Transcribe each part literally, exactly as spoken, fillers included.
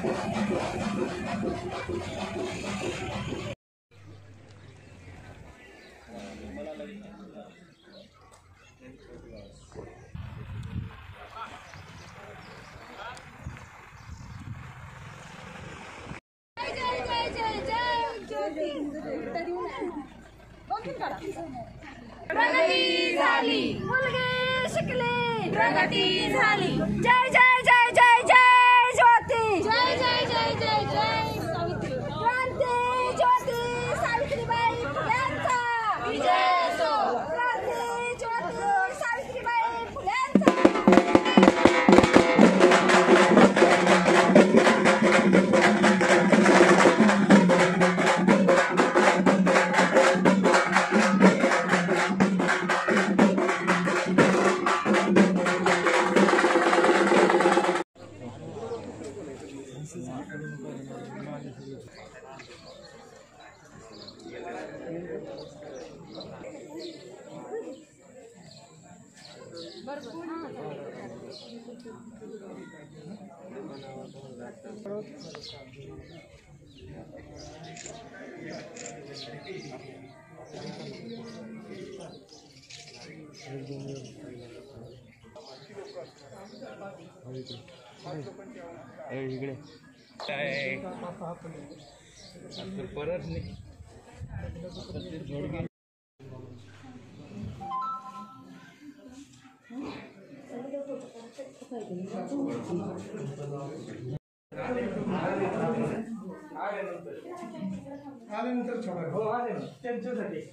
प्रगती झाली, मुलगी शिकली, प्रगती झाली. जय जय जय जय जय ज्योती, जय जय जय जय जय सावित्री, क्रांती ज्योती सावित्रीबाई फुलेंचा विजय असो. क्रांती ज्योती सावित्रीबाई फुलेंचा. इकडे परत नाही. आल्यानंतर छोटा हो आले ना त्यांच्यासाठी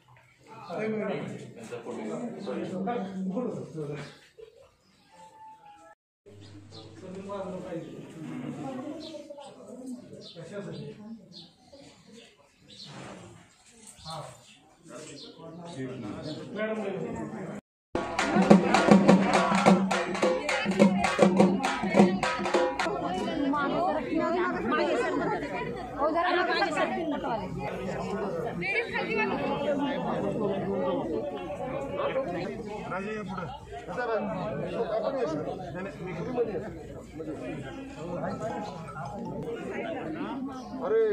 कशासाठी हा मॅडम अरे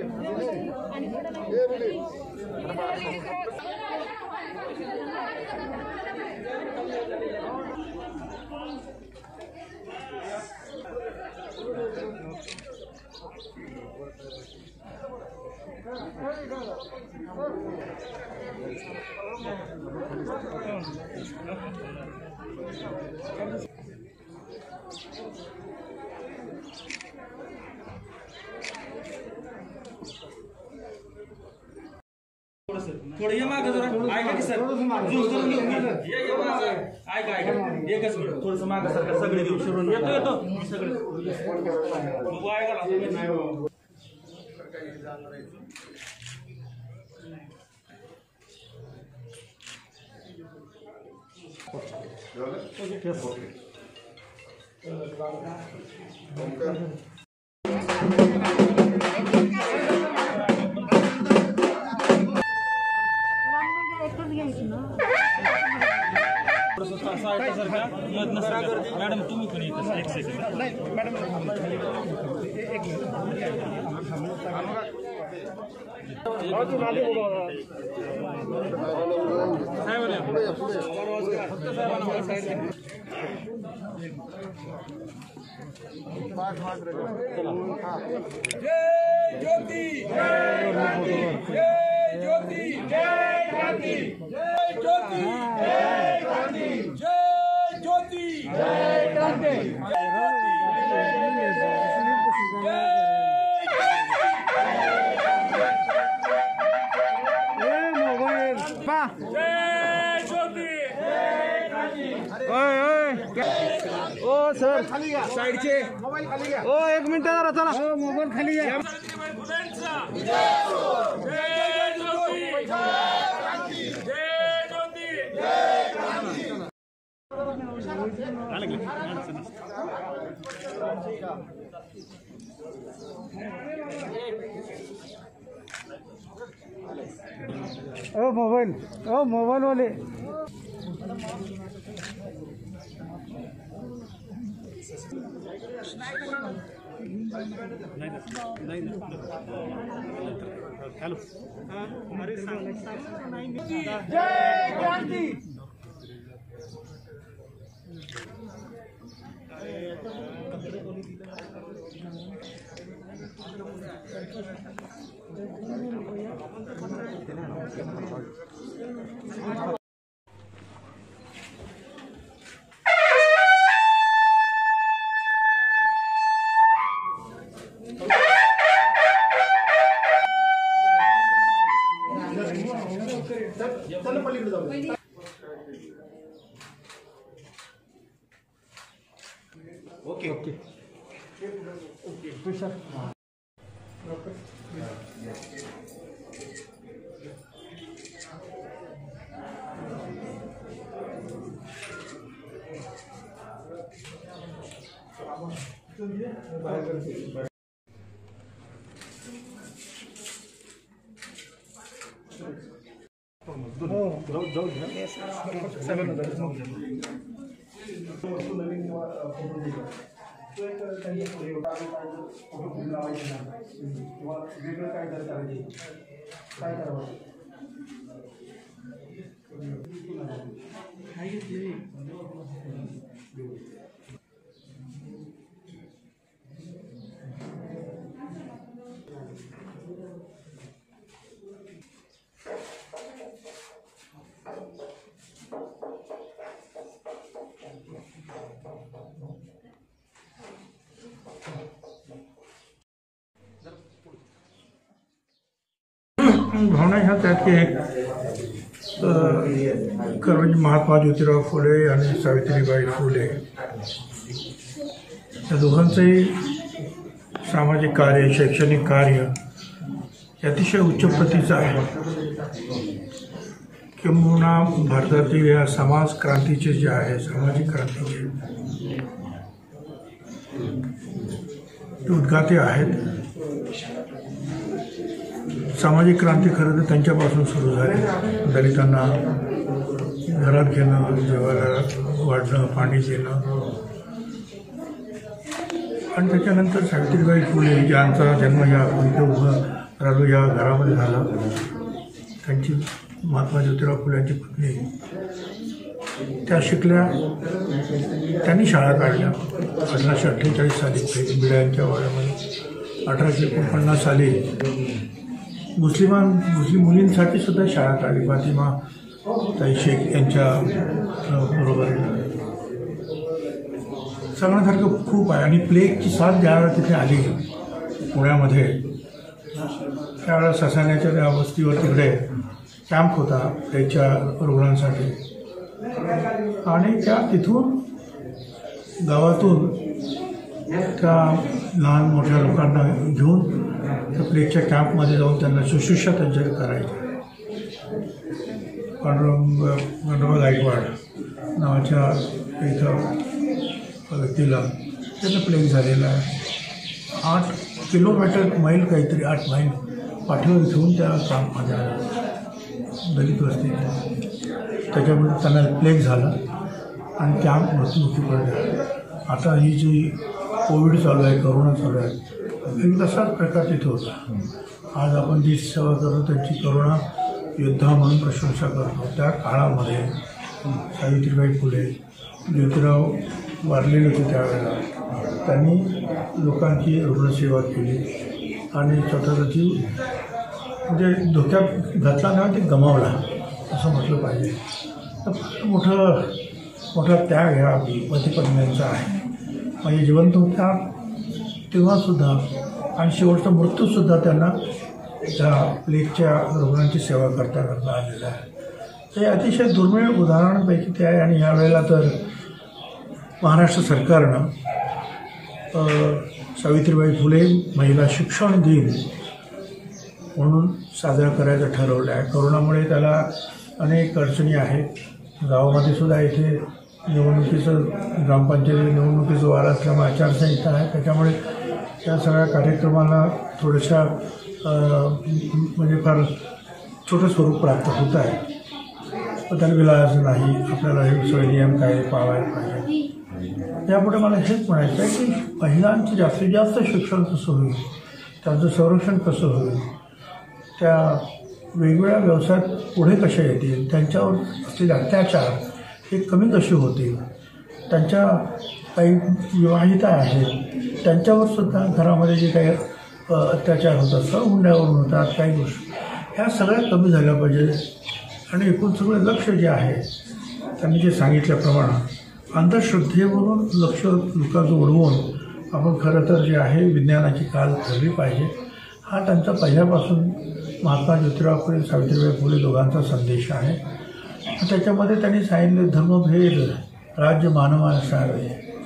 थोडं ये मागं जरा ऐका की सर झूम करून घेऊ ये ये मागं ऐका ऐका एकच मिनिट थोडंसं मागं सर सगळे घेऊ शिरून येतो येतो मी सगळे बघू ऐका ना मॅडम तुम्ही पण येत एक सेकंड नाही मॅडम एक जय ज्योती जय क्रांती जय ज्योती जय क्रांती जय ज्योती जय क्रांती जय ज्योती जय क्रांती ओ सर साइडचे मोबाईल खाली घ्या. ओ एक मिनिट जरा चला. हो मोबाईल खाली घ्या. ओ मोबाईल ओ मोबाईल वाले जय क्रांती. चला पलीकडे जाऊ. Okay okay sir. जाऊ जाऊ घ्या. सगळं वेगळं काय करायचं काय करावं. भावना ह्या त्यात की एक खरं म्हणजे महात्मा ज्योतिराव फुले आणि सावित्रीबाई फुले या दोघांचंही सामाजिक कार्य, शैक्षणिक कार्य अतिशय उच्च प्रतीचं आहे. किंबहुना भारतातील या समाज क्रांतीचे जे आहे, सामाजिक क्रांतीचे ते उद्गाते आहेत. सामाजिक क्रांती खरं तर त्यांच्यापासून सुरू झाली. दलितांना घरात घेणं, जेवायला वाढणं, पाणी देणं आणि त्याच्यानंतर सावित्रीबाई फुले ज्यांचा जन्म या इथे उभं राहिलो या घरामध्ये झाला. त्यांची महात्मा ज्योतिराव फुले यांची पत्नी त्या शिकल्या. त्यांनी शाळा काढल्या अठराशे अठ्ठेचाळीस साली बिड्यांच्या वाड्यामध्ये. अठराशे एकोणपन्नास साली मुस्लिमां मुस्लिम मुलींसाठी सुद्धा शाळा काढली फातिमा ताई शेख यांच्या बरोबर. सांगण्यासारखं खूप आहे. आणि प्लेगची साथ ज्यावेळेला तिथे आली पुण्यामध्ये त्यावेळेला ससाण्याच्या त्या वस्तीवर तिकडे कॅम्प होता प्लेगच्या रुग्णांसाठी. आणि त्या तिथून गावातून त्या लहान मोठ्या लोकांना घेऊन त्या प्लेगच्या कॅम्पमध्ये जाऊन त्यांना शुश्रूषा त्यांच्याकडे करायची. पांडुरंग पांडुरंग गायकवाड नावाच्या एका व्यक्तीला त्यांना प्लेग झालेला आहे. आठ किलोमीटर मैल काहीतरी आठ मैल पाठीवर घेऊन त्या कॅम्पमध्ये आला दलित वस्तीत. त्याच्यामध्ये त्यांना प्लेग झाला आणि कॅम्प मृत्युमुखी पडला. आता ही जी कोविड चालू आहे, करोना चालू आहे, एक तसाच प्रकार तिथे होता. आज आपण जी सेवा करतो त्यांची करोना योद्धा म्हणून प्रशंसा करतो. त्या काळामध्ये सावित्रीबाई फुले, ज्योतिराव वारलेले होते त्यावेळेला, त्यांनी लोकांची रुग्णसेवा केली आणि स्वतःचा जीव म्हणजे धोक्यात घातला ना ते गमावला असं म्हटलं पाहिजे. तर फार मोठं मोठा त्याग ह्या पतिपत्नींचा आहे. म्हणजे जिवंत होत्या तेव्हासुद्धा आणि शेवटचा मृत्यूसुद्धा त्यांना त्या प्लेगच्या रुग्णांची सेवा करता करता आलेला आहे. हे अतिशय दुर्मिळ उदाहरणांपैकी ते आहे. आणि यावेळेला तर महाराष्ट्र सरकारनं सावित्रीबाई फुले महिला शिक्षण दिन म्हणून साजरा करायचं ठरवलं आहे. करोनामुळे त्याला अनेक अडचणी आहेत. गावामध्ये सुद्धा इथे निवडणुकीचं ग्रामपंचायती निवडणुकीचं वार असल्यामुळे आचारसंहिता आहे. त्याच्यामुळे त्या सगळ्या कार्यक्रमाला थोड्याशा म्हणजे फार छोटं स्वरूप प्राप्त होत आहे. पण त्याला विलास नाही. आपल्याला हे सगळे नियम काय पाळायला पाहिजे. यापुढे मला हेच म्हणायचं आहे की महिलांचं जास्तीत जास्त शिक्षण कसं होईल, त्यांचं संरक्षण कसं होईल, त्या वेगवेगळ्या व्यवसायात पुढे कशा येतील, त्यांच्यावर असलेले अत्याचार हे कमी कसे होतील, त्यांच्या काही विवाहिता आहेत त्यांच्यावर सुद्धा घरामध्ये जे काही अत्याचार होतात, सहहुंड्यावरून होतात, काही गोष्टी ह्या सगळ्या कमी झाल्या पाहिजे. आणि एकूण सगळं लक्ष जे आहे त्यांनी जे सांगितल्याप्रमाणे अंधश्रद्धेवरून लक्ष लोकांचं ओढवून आपण खरं तर जे आहे विज्ञानाची काल धरली पाहिजे. हा त्यांचा पहिल्यापासून महात्मा ज्योतिराव फुले, सावित्रीबाई फुले दोघांचा संदेश आहे. त्याच्यामध्ये त्यांनी सांगितले धर्मभेद राज्य मानवासावे,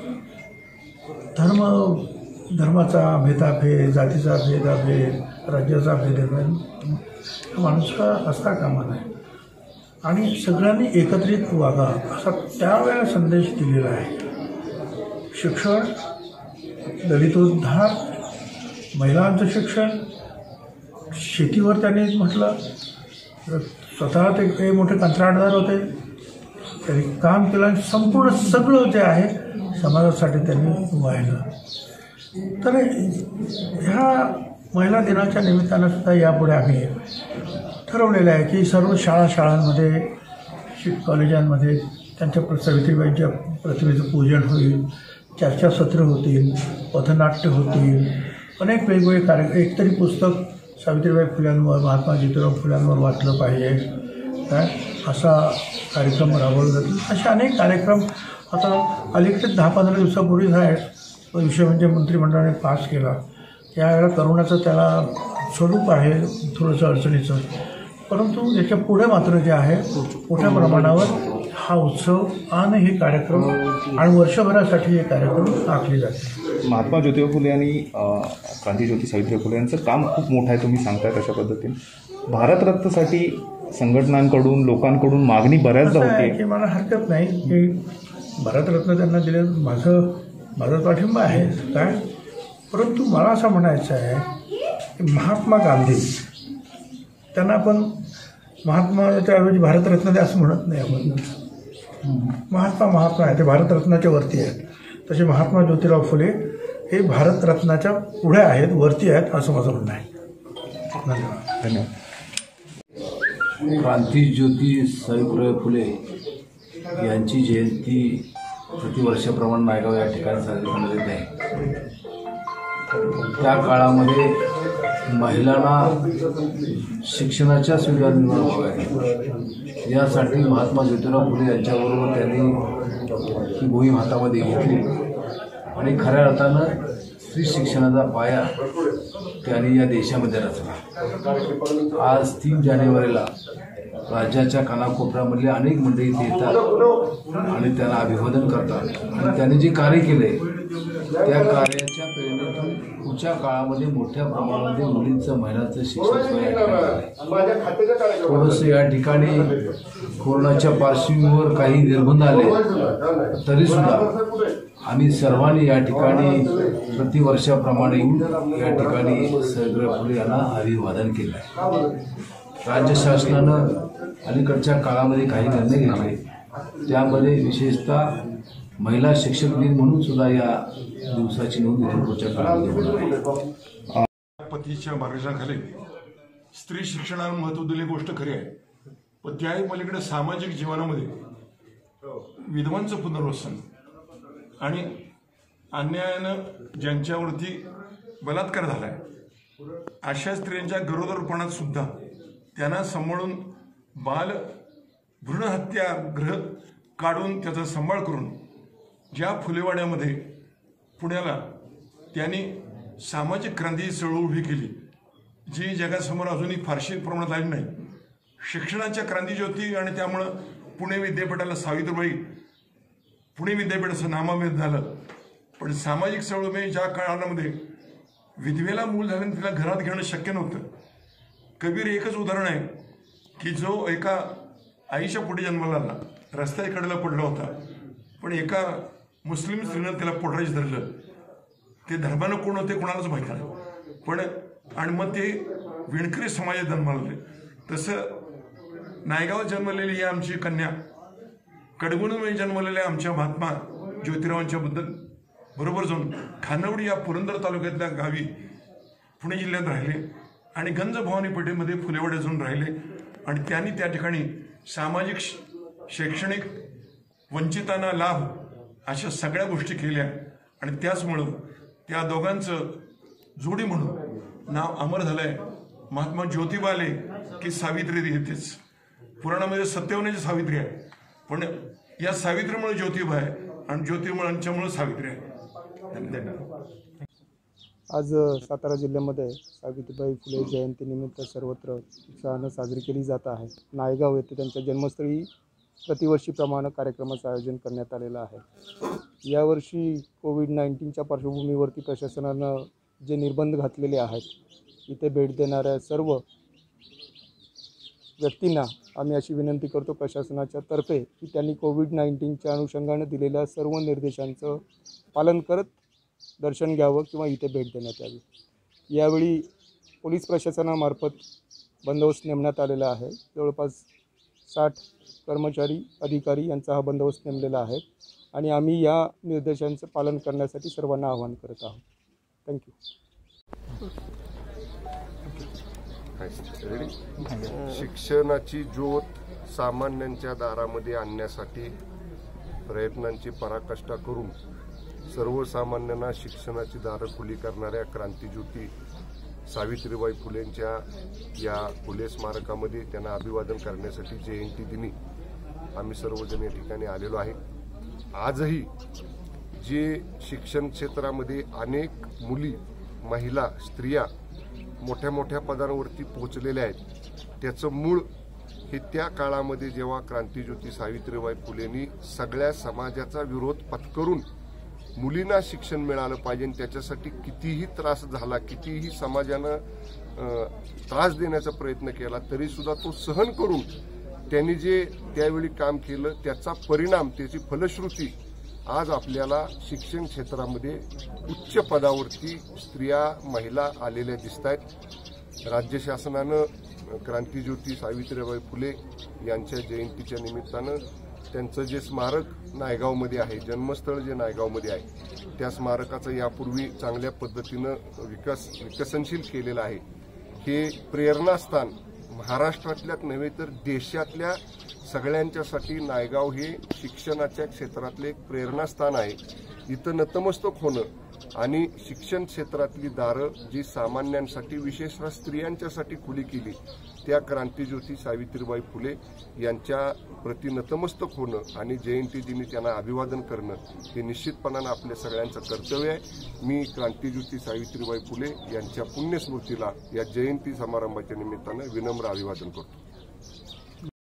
धर्म धर्माचा भेदाभेद, जातीचा भेदाभेद, राज्याचा भेदाभेद माणूस का असता कामा नये आणि सगळ्यांनी एकत्रित वागा असा त्यावेळेला संदेश दिलेला आहे. शिक्षण, दलितोद्धार, महिलांचं शिक्षण, शेतीवर त्यांनी म्हटलं, स्वतः ते काही मोठे कंत्राटदार होते, त्यांनी काम केलं आणि संपूर्ण सगळं जे आहे समाजासाठी त्यांनी वाहिलं. तर ह्या महिला दिनाच्या निमित्तानं सुद्धा यापुढे आम्ही ठरवलेलं आहे की सर्व शाळा शाळांमध्ये शिक कॉलेजांमध्ये त्यांच्या प्र सावित्रीबाईंच्या प्रतिमेचं पूजन होईल, चर्चासत्र होतील, पथनाट्य होतील, अनेक वेगवेगळे कार्य, एकतरी पुस्तक सावित्रीबाई फुल्यांवर, महात्मा ज्योतिराव फुल्यांवर वाचलं पाहिजे काय असा कार्यक्रम राबवला जातील. असे अनेक कार्यक्रम आता अलीकडे दहा पंधरा दिवसापूर्वीच आहे विषय म्हणजे मंत्रिमंडळाने पास केला. यावेळेला करोनाचं त्याला स्वरूप आहे थोडंसं अडचणीचं, परंतु याच्या पुढे मात्र जे आहे मोठ्या प्रमाणावर हा उत्सव आणि हे कार्यक्रम आणि वर्षभरासाठी हे कार्यक्रम आखले जाते. महात्मा ज्योतिबा फुले आणि क्रांतीज्योती सावित्रीबाई फुले यांचं काम खूप मोठं आहे, तुम्ही सांगताय तशा पद्धतीने. भारतरत्नसाठी संघटनांकडून लोकांकडून मागणी बऱ्याचदा होते की मला हरकत नाही की भारतरत्न त्यांना दिले, माझं माझा पाठिंबा आहे काय, परंतु मला असं म्हणायचं आहे की महात्मा गांधी त्यांना आपण महात्माच्या ऐवजी भारतरत्न द्या असं म्हणत नाही आपण. महात्मा महात्मा आहे, ते भारतरत्नाच्या वरती आहेत. तसे महात्मा ज्योतिराव फुले हे भारतरत्नाच्या पुढे आहेत, वरती आहेत असं माझं म्हणणं आहे. धन्यवाद. धन्यवाद. क्रांतीज्योती सावित्रीबाई फुले यांची जयंती प्रतिवर्षाप्रमाणे नायगाव या ठिकाणी साजरी करण्यात येत आहे. त्या काळामध्ये महिलांना शिक्षणाच्या सुविधा निर्माण व्हाव्यात यासाठी महात्मा ज्योतिराव फुले यांच्याबरोबर त्यांनी ही मोहीम हातामध्ये घेतली आणि खऱ्या अर्थानं स्त्री शिक्षणाचा पाया त्यांनी या देशामध्ये रचला. आज तीन जानेवारीला राज्याच्या कानाकोपऱ्यामधले अनेक मंडळी इथे येतात आणि त्यांना अभिवादन करतात आणि त्यांनी जे कार्य केले त्या कार्याच्या प्रेरणेतून पुढच्या काळामध्ये मोठ्या प्रमाणामध्ये मुलींचं महिलांचं शिक्षण थोडंसं या ठिकाणी कोरोनाच्या पार्श्वभूमीवर काही निर्बंध आले तरीसुद्धा आम्ही सर्वांनी या ठिकाणी प्रतिवर्षाप्रमाणे या ठिकाणी सावित्रीबाई फुले यांना अभिवादन केलं आहे. राज्य शासनानं अलीकडच्या काळामध्ये काही निर्णय घेतले, त्यामध्ये विशेषतः महिला शिक्षक दिन म्हणून सुद्धा या दिवसाची नोंद पुढच्या काळामध्ये होणार आहे. पतीच्या मार्गदर्शनाखाली स्त्री शिक्षणाला महत्त्व दिली गोष्ट खरी आहे, पण त्याही पलीकडे सामाजिक जीवनामध्ये विधवांचं पुनर्वसन आणि अन्यायानं ज्यांच्यावरती बलात्कार झाला आहे अशा स्त्रियांच्या गरोदरपणात सुद्धा त्यांना सांभाळून बाल भ्रूणहत्या गृह काढून त्याचा सांभाळ करून ज्या फुलेवाड्यामध्ये पुण्याला त्यांनी सामाजिक क्रांती चळवळ उभी केली जी जगासमोर अजूनही फारशी प्रमाणात आली नाही. शिक्षणाच्या क्रांतीज्योती आणि त्यामुळं पुणे विद्यापीठाला सावित्रीबाई पुणे विद्यापीठ असं नामाभित झालं. पण सामाजिक चळवळीमध्ये ज्या काळामध्ये विधवेला मूल झाल्याने तिला घरात घेणं शक्य नव्हतं. कबीर एकच उदाहरण आहे की जो एका आईच्या पुढे जन्माला आला, रस्त्याकडेला पडला होता, पण एका मुस्लिम स्त्रीनं त्याला पोटराज धरलं. ते धर्मानं कोण होते कोणालाच माहीत नाही, पण आणि मग ते विणकरी समाजात जन्माला आले. तसं नायगावात जन्मलेली ही आमची कन्या, कडगुणमध्ये जन्मलेल्या आमच्या महात्मा ज्योतिरावांच्या बद्दल बरोबर जाऊन खानवडी या पुरंदर तालुक्यातल्या गावी पुणे जिल्ह्यात राहिले आणि गंज भवानी पेठेमध्ये फुलेवाड्या जाऊन राहिले आणि त्यांनी त्या ठिकाणी सामाजिक शैक्षणिक वंचितांना लाभ अशा सगळ्या गोष्टी केल्या आणि त्याचमुळं त्या दोघांचं जोडी म्हणून नाव अमर झालंय. महात्मा ज्योतिबाले की सावित्री येतेच. पुराणामध्ये सत्यवनाची सावित्री आहे, पण या सावित्रीमुळे ज्योतिबा आहे आणि ज्योतिबांच्यामुळे सावित्री आहे. धन्यवाद. आज सातारा जिल्ह्यामध्ये सावित्रीबाई फुले जयंतीनिमित्त सर्वत्र उत्साहानं साजरी केली जात आहे. नायगाव येथे त्यांच्या जन्मस्थळी प्रतिवर्षीप्रमाणे कार्यक्रमाचं आयोजन करण्यात आलेलं आहे. यावर्षी कोविड नाईन्टीनच्या पार्श्वभूमीवरती प्रशासनानं जे निर्बंध घातलेले आहेत, इथे भेट देणाऱ्या सर्व व्यक्तींना आम्ही अशी विनंती करतो प्रशासनाच्या तर्फे की त्यांनी कोविड नाईन्टीनच्या अनुषंगाने दिलेल्या सर्व निर्देशांचं पालन करत दर्शन घ्यावं किंवा इथे भेट देण्यात यावी. यावेळी पोलीस प्रशासनामार्फत बंदोबस्त नेमण्यात आलेला आहे. जवळपास साठ कर्मचारी अधिकारी यांचा हा बंदोबस्त नेमलेला आहे आणि आम्ही या निर्देशांचं पालन करण्यासाठी सर्वांना आवाहन करत आहोत. थँक्यू. शिक्षणाची ज्योत सामान्यांच्या दारामध्ये आणण्यासाठी प्रयत्नांची पराकाष्ठा करून सर्वसामान्यांना शिक्षणाची दारं खुली करणाऱ्या क्रांतीज्योती सावित्रीबाई फुलेंच्या या फुले स्मारकामध्ये त्यांना अभिवादन करण्यासाठी जयंती दिनी आम्ही सर्वजण या ठिकाणी आलेलो आहे. आजही जे शिक्षण क्षेत्रामध्ये अनेक मुली, महिला, स्त्रिया मोठ्या मोठ्या पदांवरती पोहोचलेल्या आहेत, त्याचं मूळ हे त्या काळामध्ये जेव्हा क्रांतीज्योती सावित्रीबाई फुलेंनी सगळ्या समाजाचा विरोध पत्करून मुलींना शिक्षण मिळालं पाहिजे, त्याच्यासाठी कितीही त्रास झाला, कितीही समाजानं त्रास देण्याचा प्रयत्न केला, तरी सुद्धा तो सहन करून त्यांनी जे त्यावेळी काम केलं त्याचा परिणाम, त्याची फलश्रुती आज आपल्याला शिक्षण क्षेत्रामध्ये उच्च पदावरती स्त्रिया, महिला आलेल्या दिसत आहेत. राज्य शासनानं क्रांतीज्योती सावित्रीबाई फुले यांच्या जयंतीच्या निमित्तानं त्यांचं जे स्मारक नायगावमध्ये आहे, जन्मस्थळ जे नायगावमध्ये आहे, त्या स्मारकाचं यापूर्वी चांगल्या पद्धतीनं विकास विकसनशील केलेलं आहे. हे प्रेरणास्थान महाराष्ट्रातल्याच नव्हे तर देशातल्या सगळ्यांच्यासाठी नायगाव हे शिक्षणाच्या क्षेत्रातले एक प्रेरणास्थान आहे. इथं नतमस्तक होणं आणि शिक्षण क्षेत्रातली दारं जी सामान्यांसाठी, विशेषतः स्त्रियांच्यासाठी खुली केली, त्या क्रांतीज्योती सावित्रीबाई फुले यांच्या प्रति नतमस्तक होणं आणि जयंती दिनी त्यांना अभिवादन करणं हे निश्चितपणानं आपल्या सगळ्यांचं कर्तव्य आहे. मी क्रांतीज्योती सावित्रीबाई फुले यांच्या पुण्यस्मृतीला या जयंती समारंभाच्या निमित्तानं विनम्र अभिवादन करतो.